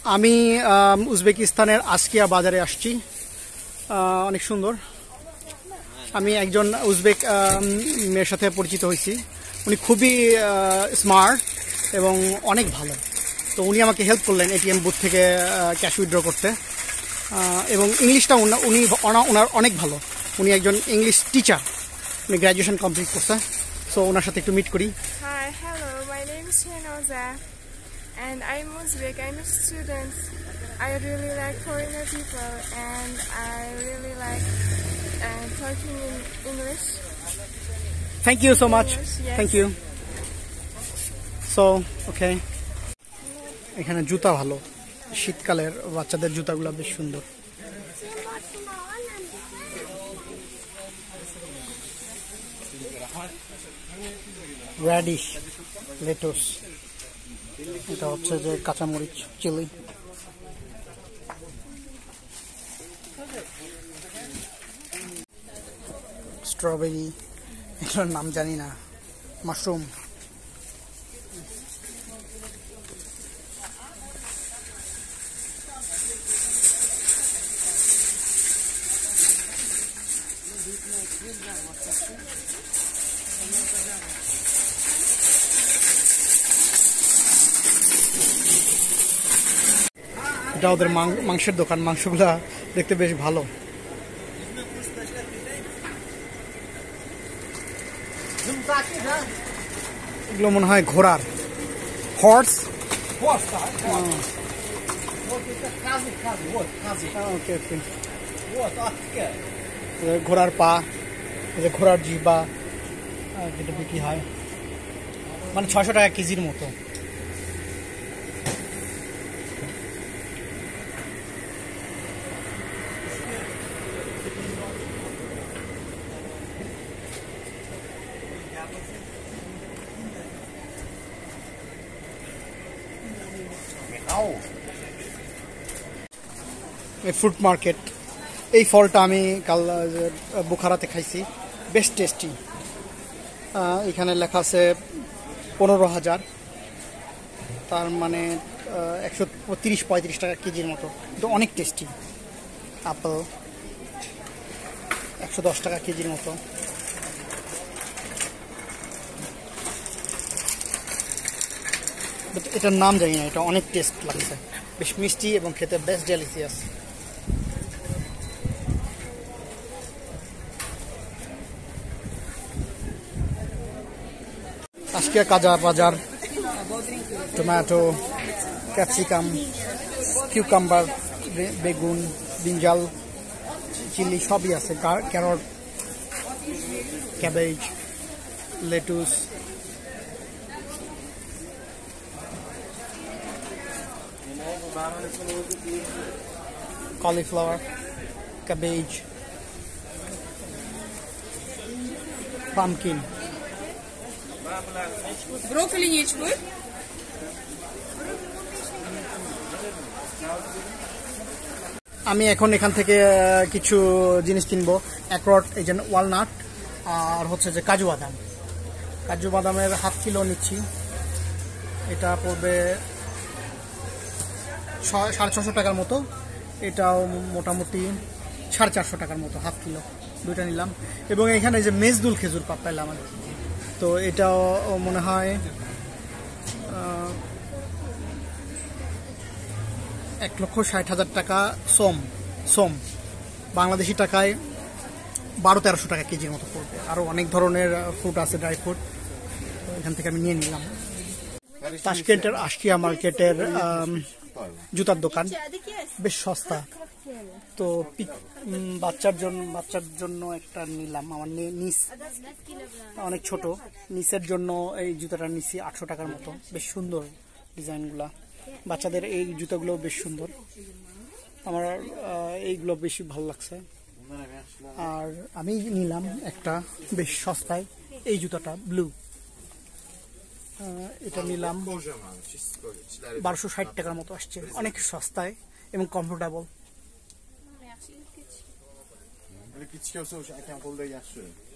আমি উজবেকিস্তানের আস্কিয়া বাজারে আসছি। অনেক সুন্দর। আমি একজন উজবেক মেয়ের সাথে পরিচিত হয়েছি। উনি খুবই স্মার্ট এবং অনেক ভালো। তো উনি আমাকে হেল্প করলেন এটিএম বুথ থেকে ক্যাশ উইথড্র করতে। এবং ইংলিশটা উনি ওনার অনেক ভালো। উনি একজন ইংলিশ টিচার, উনি গ্র্যাজুয়েশন কমপ্লিট করছে। সো ওনার সাথে একটু মিট করি। Hi, hello, my name is Shenoza and I'm Uzbek, I'm a student. I really like foreigner people and I really like talking in English. Thank you so much. Yes. Thank you. So, okay. এখানে জুতা ভালো, শীতকালের বাচ্চাদের জুতাগুলো বেশ সুন্দর। Radish, lettuce, এটা হচ্ছে যে কাঁচামরিচ, চিলি। স্ট্রবেরি, এটার নাম জানি না। মাশরুম, এটা ওদের মাংসের দোকান। মাংসগুলা দেখতে বেশ ভালো। এগুলো মনে হয় ঘোড়ার, হর্স। ঘোড়ার পা, ঘোড়ার জিহ্বা, যেটা বিক্রি হয়, মানে 600 টাকা কেজির মতো। Fruit market. এই ফলটা আমি কাল বুখারাতে খাইছি, বেশ টেস্টি। এখানে লেখা আছে 15,000, তার মানে 130-35 টাকা কেজির মতো। কিন্তু অনেক টেস্টি। আপেল 110 টাকা কেজির মতো। এটার নাম জানি না। এটা অনেক টেস্ট লাগছে, বেশ মিষ্টি এবং খেতে বেশ ডেলিসিয়াস। আজকিয়া বাজার, টমেটো, ক্যাপসিকাম, কিউকাম্বার, বেগুন, ব্রিঞ্জাল, চিলি সবই আছে। Carrot, cabbage, lettuce, cauliflower, cabbage, pumpkin. Брокколи нечего? আমি এখন এখান থেকে কিছু জিনিস কিনবো। অ্যাক্রট, এই যে ওয়ালনাট, আর হচ্ছে যে কাজু বাদাম। কাজু বাদামের ½ কিলো নিচ্ছি। এটা পড়বে 650 টাকার মতো। এটাও মোটামুটি 450 টাকার মতো, ½ কিলো। দুইটা নিলাম। এবং এখানে যে মেজদুল খেজুর পাইলাম, তো এটাও মনে হয় 1,60,000 টাকা সোম। বাংলাদেশি টাকায় 1200-1300 টাকা কেজির মতো পড়বে। আরও অনেক ধরনের ফ্রুট আছে, ড্রাই ফ্রুট। এখান থেকে আমি নিয়ে নিলাম। তাশকেন্টের আশকিয়া মার্কেটের জুতার দোকান বেশ সস্তা। তো বাচ্চার জন্য একটা নিলাম। আমার নিস অনেক ছোট, নিসের জন্য এই জুতাটা নিচ্ছি 800 টাকার মতো। বেশ সুন্দর ডিজাইনগুলা। বাচ্চাদের এই জুতাগুলো বেশ সুন্দর। আমার এইগুলো বেশি ভালো লাগছে। আর আমি নিলাম একটা বেশ সস্তায়, এই জুতাটা ব্লু। এটা নিলাম 1260 টাকার মতো আসছে। অনেক সস্তায় এবং কমফোর্টেবল।